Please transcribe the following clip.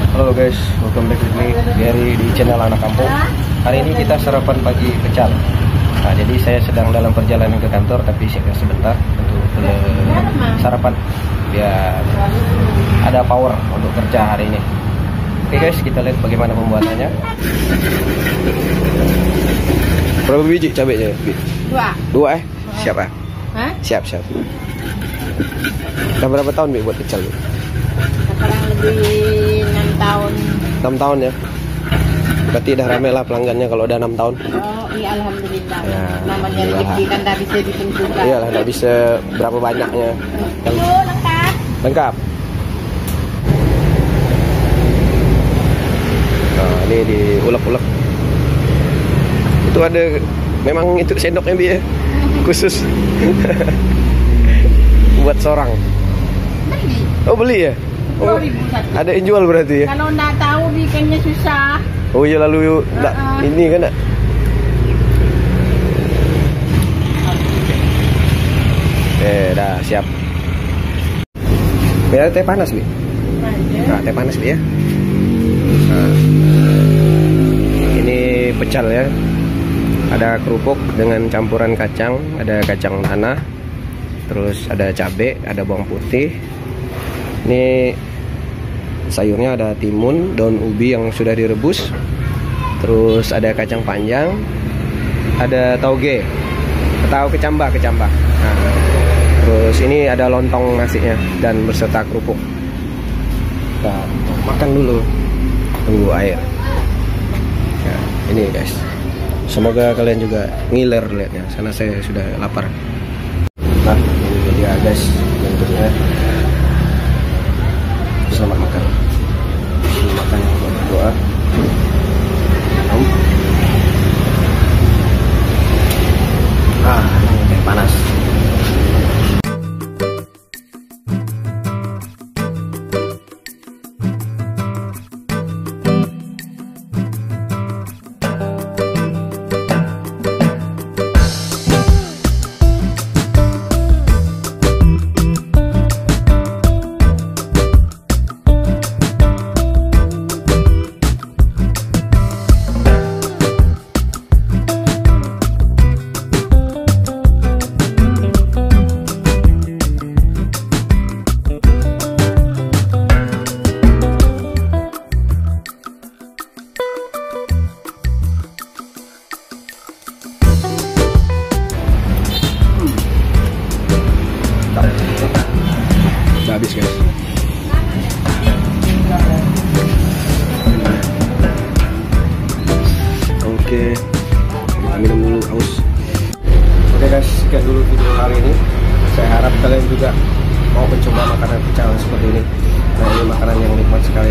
Halo guys, welcome back with me Gary di channel Anak Kampung. Hari ini kita sarapan pagi pecel. Nah, jadi saya sedang dalam perjalanan ke kantor, tapi saya sebentar untuk sarapan biar ada power untuk kerja hari ini. Oke guys, kita lihat bagaimana pembuatannya. Berapa biji cabenya? Dua Siap ya? Siap. Udah berapa tahun Bi buat pecel? Sekarang lebih 6 tahun. 6 tahun ya? Berarti udah rame lah pelanggannya kalau udah 6 tahun. Oh iya, alhamdulillah. Ya, namanya rezeki kan tak bisa ditentukan. Iyalah, nggak bisa berapa banyaknya. Lengkap. Nah, ini diulek-ulek. Itu ada, memang itu sendoknya Bi ya? Khusus buat seorang. Oh beli ya? Oh, ada yang jual berarti ya? Kalau nggak tahu bikinnya susah. Oh iya, lalu ini kan nak? Dah siap. Biar teh panas Bi. Nah, teh panas Bi ya. Nah, ini pecel ya. Ada kerupuk dengan campuran kacang, ada kacang tanah, terus ada cabai, ada bawang putih. Ini sayurnya ada timun, daun ubi yang sudah direbus, terus ada kacang panjang, ada tauge atau kecambah. Nah, terus ini ada lontong nasinya dan berserta kerupuk. Kita makan dulu, tunggu air. Ya, ini guys. Semoga kalian juga ngiler lihatnya. Sana saya sudah lapar. Nah, ini dia guys bentuknya. Selamat makan. Selamat makan, berdoa. Ini panas. Habis guys. Oke, kita minum dulu haus. Oke guys, sekian dulu video hari ini. Saya harap kalian juga mau mencoba makanan pecel seperti ini. Nah, ini makanan yang nikmat sekali